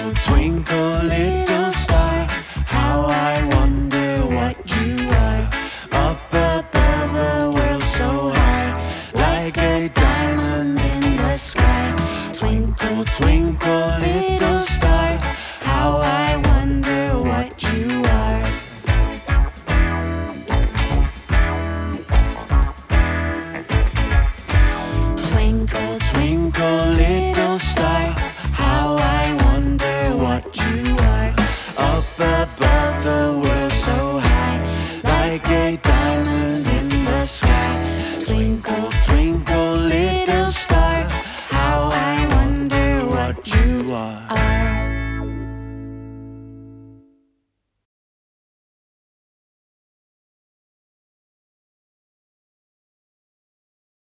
Twinkle, twinkle, little star, how I wonder what you are. Up above the world so high, like a diamond in the sky. Twinkle, twinkle, little star, how I